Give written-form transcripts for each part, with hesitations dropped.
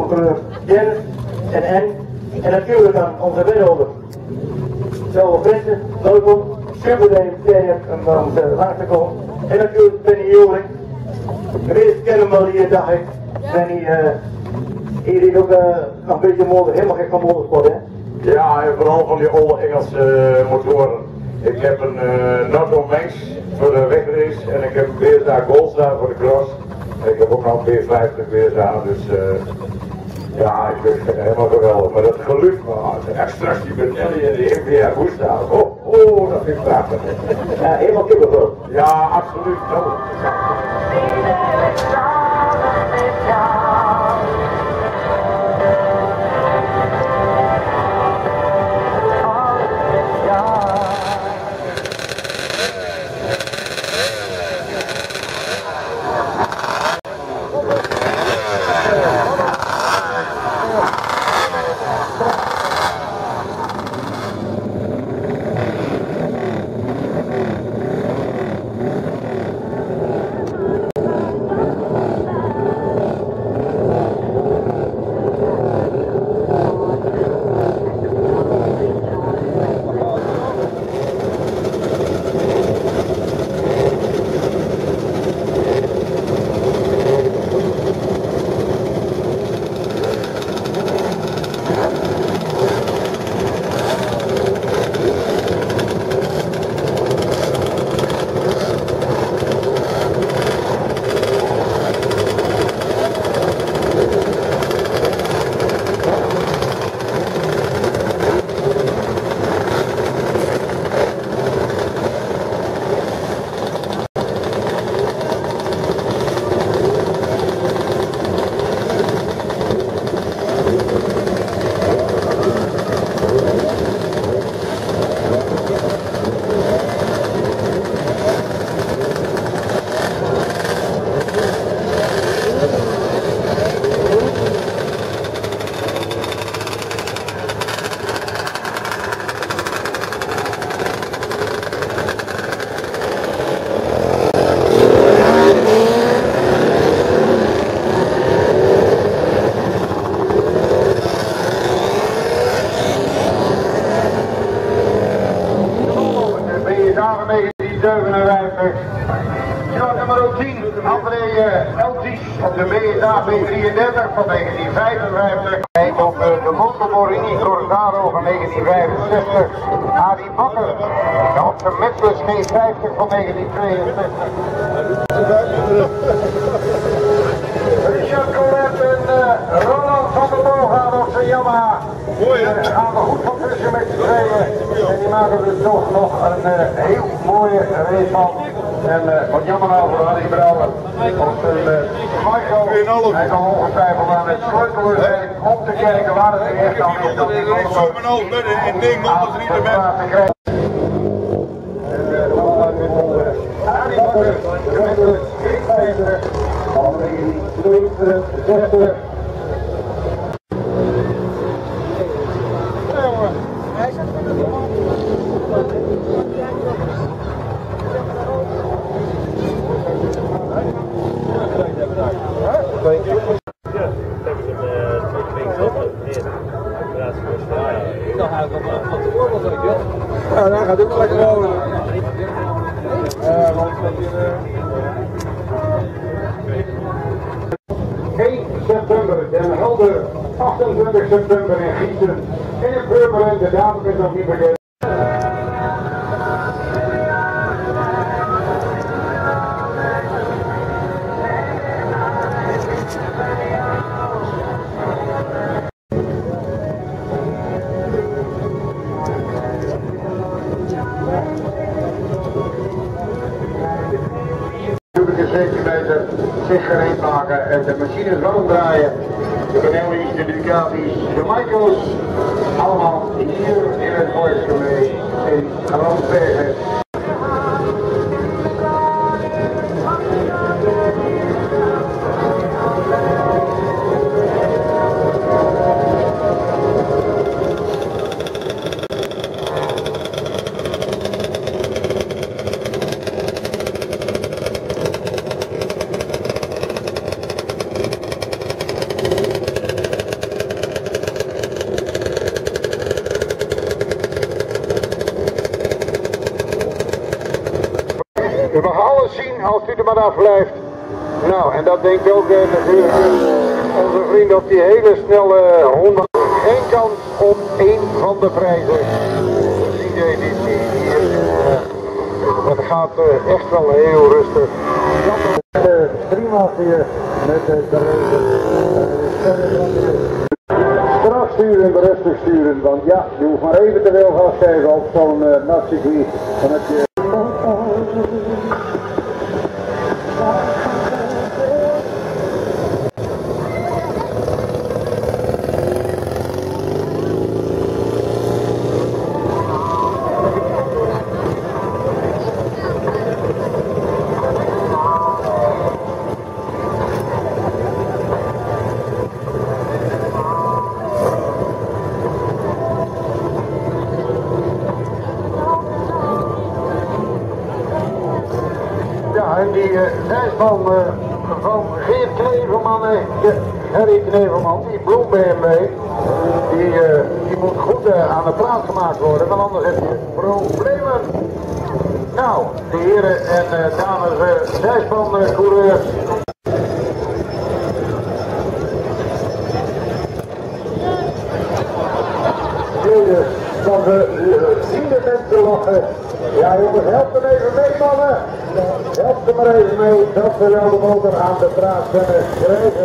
procureur Jens en natuurlijk aan onze wethouder. Zo, Prinsen, welkom. Super dat je tijd hebt om langs te komen. En natuurlijk Benny Joling. De meesten kennen hem wel hier, dacht ik. Benny, hier is ook nog een beetje motor, helemaal gek van motorsport, hè? Ja, en vooral van die oude Engelse motoren. Ik heb een Norton Manx voor de wegrace en ik heb een BSA Goldstar voor de cross. En ik heb ook nog een B50 BSA, dus ja, ik vind het helemaal geweldig. Maar dat geluid, de extra's die met Ellie en die MVR Woesta, oh, dat vind ik prachtig. Ja, helemaal kippenvel. Ja, absoluut. Op de BSA B33 van 1955, op de Motomorini Cortaro van 1965, Adi Bakker op de Metles G50 van 1962. Richard Colette en Roland van der Boog gaan op zijn Yamaha. Daar gaan we goed van tussen met z'n tweeën. En die maken er toch nog een heel mooie race van. En wat jammer nou voor Harry Brouwer. Of Michael, hij kan ongetwijfeld aan het sleutelen zijn om te kijken waar het echt aan is. Dat is zo mijn hoofd in ding, anders niet te met. Harry Bakker, gemiddeld 3,50. Van 1962. Ja, daar gaat ook lekker over. September, Den Helder, 28 september in Gieten. In het Purmerend, de datum is nog niet bekend. Zich gereed maken en de machines warm draaien. De Benelli's, de Ducati's, de Michaels, allemaal hier in het Boysgemee in Randbergen. U mag alles zien als u er maar af blijft. Nou, en dat denkt ook natuurlijk onze vriend op die hele snelle Honda. Geen kans op één van de prijzen. Zien de editie hier. Het gaat echt wel heel rustig. De streamaf hier met de regen. Straf sturen, rustig sturen, want ja, je hoeft maar even te veel gas geven op zo'n natcircuit. Dan heb je... En die zijspan van Geert Knevelman, Harry Knevelman, die Blue BMW, die moet goed aan de plaats gemaakt worden, want anders heb je problemen. Nou, de heren en dames zijspancoureurs. Van de ziende mensen lachen. Ja jongens, help hem even mee mannen. Help hem maar even mee, dat we wel de motor aan de draad kunnen krijgen.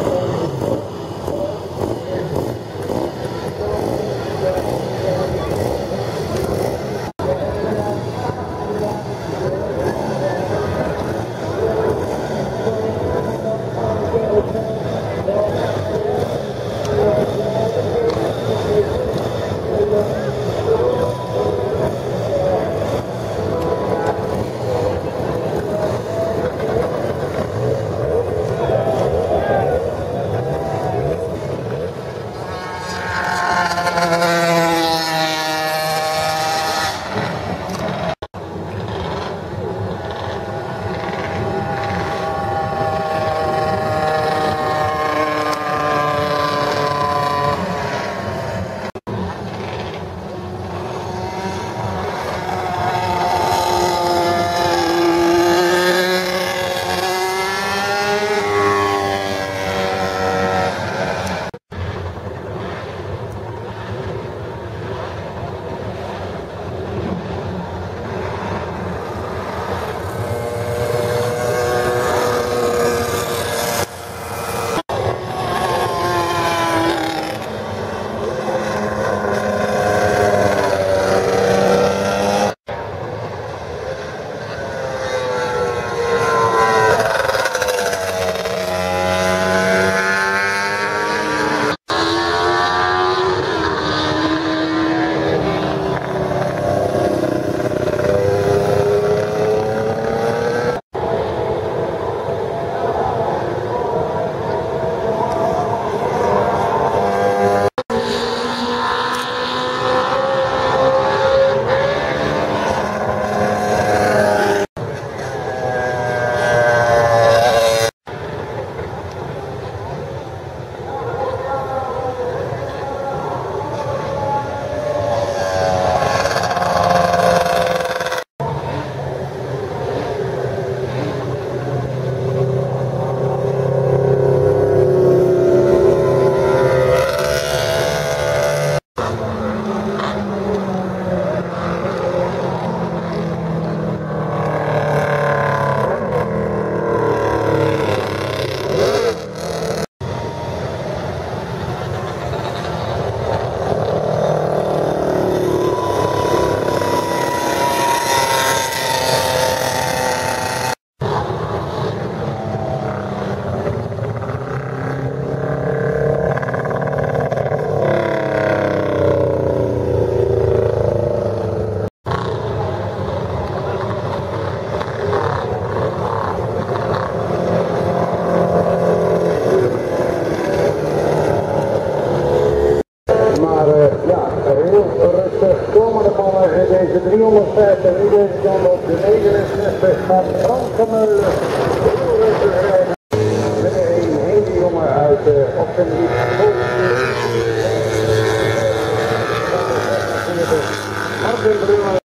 deze 350 en nu deze dan op de 69 gaat Frans Vermeulen heel rustig rijden. Met een hele jongen uit op zijn Martin Brunner.